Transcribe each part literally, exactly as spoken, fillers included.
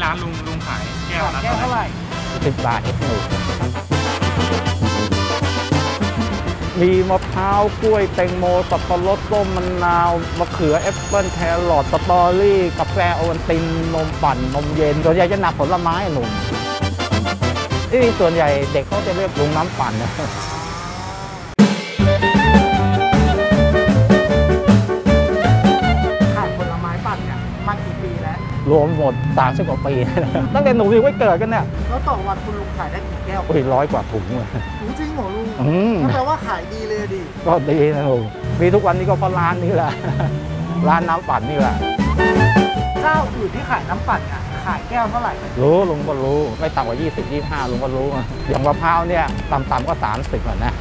ร้านลุงลุงขายแก้วละเท่าไหร่สิบบาทเอ็กซ์หนึ่งมีมะพร้าวกล้วยแตงโมสับปะรดส้มมะนาวมะเขือแอปเปิ้ลแครอทสตรอเบอรี่กาแฟโอวัลตินนมปั่นนมเย็นส่วนใหญ่จะหนักผลไม้หนุ่มที่ส่วนใหญ่เด็กเขาจะเรียกลุงน้ำปั่นนะขายผลไม้ปั่นเนี่ยมากี่ปีแล้วรวมหมดสามสิบกว่าปีตั้งแต่หนูยังไม่เกิดกันเนี่ยแล้วต่อวันคุณลุงขายได้กี่แก้วโอ้ยร้อยกว่าถุงเลยจริงเหรอลุงนั่นแปลว่าขายดีเลยดิก็ดีนะลุงมีทุกวันนี้ก็เพราะร้านนี้แหละร้านน้ำปั่นนี่แหละเจ้าอื่นที่ขายน้ำปั่นอ่ะขายแก้วเท่าไหร่รู้ลุงก็รู้ไม่ต่ำกว่ายี่สิบ ยี่สิบห้าลุงก็รู้อย่างมะพร้าวเนี่ยต่ำๆก็สามสิบอ่ะนะ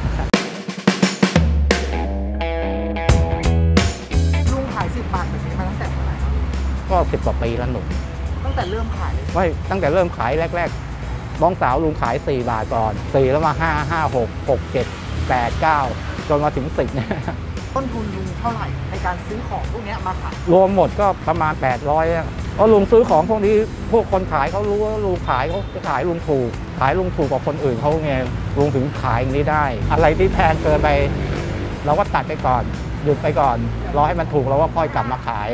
ลุงขายสิบบาทแบบนี้มาตั้งแต่เมื่อไหร่ก็สิบกว่าปีแล้วหนุ่มตั้งแต่เริ่มขายเลยไม่ตั้งแต่เริ่มขายแรกๆน้องสาวลุงขายสี่บาทก่อนสี่แล้วมาห้า ห้า หก หก เจ็ด แปด เก้าจนมาถึงสิบเนี่ยต้นทุนลุงเท่าไหร่ในการซื้อของพวกนี้มาขายรวมหมดก็ประมาณแปดร้อยเพราะลุงซื้อของพวกนี้พวกคนขายเขารู้ว่าลุงขายเขาจะขายลุงถูกขายลุงถูกกว่าคนอื่นเขาไงลุงถึงขายอย่างนี้ได้อะไรที่แพงเกินไปเราก็ตัดไปก่อนหยุดไปก่อนรอให้มันถูกเราก็ค่อยกลับมาขาย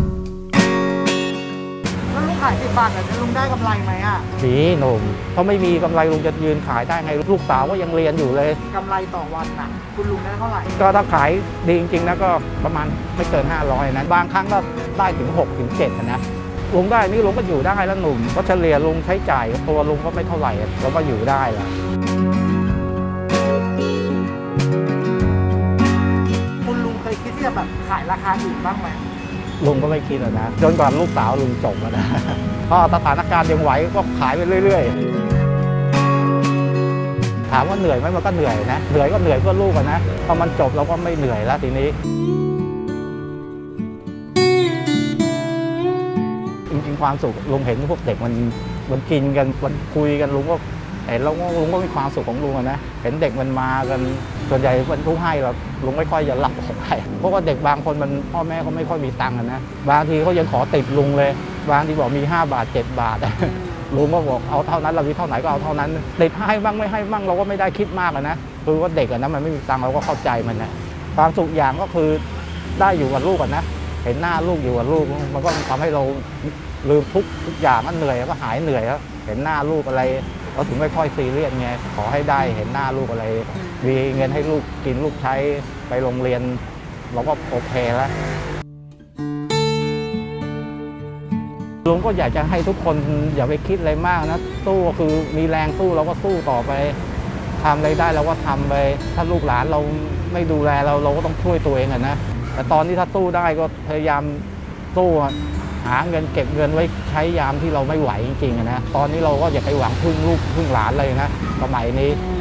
แล้วลุงขายสิบบาทแบบนี้ลุงได้กำไรไหมอ่ะดีหนุ่มเพราะไม่มีกำไรลุงจะยืนขายได้ไงลูกสาวก็ยังเรียนอยู่เลยกำไรต่อวันน่ะคุณลุงได้เท่าไหร่ก็ถ้าขายดีจริงๆนะก็ประมาณไม่เกินห้าร้อยนะบางครั้งก็ได้ถึงหกถึงเจ็ดนะลุงได้นี่ลุงก็อยู่ได้แล้วหนุ่มก็เฉลี่ยลุงใช้จ่ายตัวลุงก็ไม่เท่าไหร่เราก็อยู่ได้ละคุณลุงเคยคิดที่จะแบบขายราคาอื่นบ้างไหมลุงก็ไม่คิดหรอกนะจนกว่าลูกสาวลุงจบแล้วนะพอสถานการณ์ยังไหวก็ขายไปเรื่อยๆถามว่าเหนื่อยไหมมันก็เหนื่อยนะเหนื่อยก็เหนื่อยเพื่อลูกนะพอมันจบเราก็ไม่เหนื่อยแล้วทีนี้จริงๆความสุขลุงเห็นพวกเด็กมันมันกินกันมันคุยกันลุงก็เห็นแล้วลุงก็มีความสุขของลุงนะเห็นเด็กมันมากันส่วนใหญ่มันทุกให้เราลุงไม่ค่อยจะรับของใครเพราะว่าเด็กบางคนมันพ่อแม่เขาไม่ค่อยมีตังค์นะบางทีเขายังขอติดลุงเลยบางทีบอกมีห้าบาทเจ็ดบาทลุงก็บอกเอาเท่านั้นเรามีเท่าไหนก็เอาเท่านั้นติดให้บ้างไม่ให้บ้างเราก็ไม่ได้คิดมากนะคือว่าเด็กนะมันไม่มีตังค์เราก็เข้าใจมันนะความสุขอย่างก็คือได้อยู่กับลูกนะเห็นหน้าลูกอยู่กับลูกมันก็ทำให้เราลืมทุกทุกอย่างมันเหนื่อยก็หายเหนื่อยแล้วเห็นหน้าลูกอะไรเราถึงไม่ค่อยซีเรียสไงขอให้ได้เห็นหน้าลูกอะไรมีเงินให้ลูกกินลูกใช้ไปโรงเรียนเราก็โอเคแล้วลุงก็อยากจะให้ทุกคนอย่าไปคิดอะไรมากนะสู้ก็คือมีแรงสู้เราก็สู้ต่อไปทำอะไรได้เราก็ทำไปถ้าลูกหลานเราไม่ดูแลเราเราก็ต้องช่วยตัวเองอะนะแต่ตอนนี้ถ้าสู้ได้ก็พยายามสู้หาเงินเก็บเงินไว้ใช้ยามที่เราไม่ไหวจริงๆนะตอนนี้เราก็อย่าไปหวังพึ่งลูกพึ่งหลานเลยนะสมัยนี้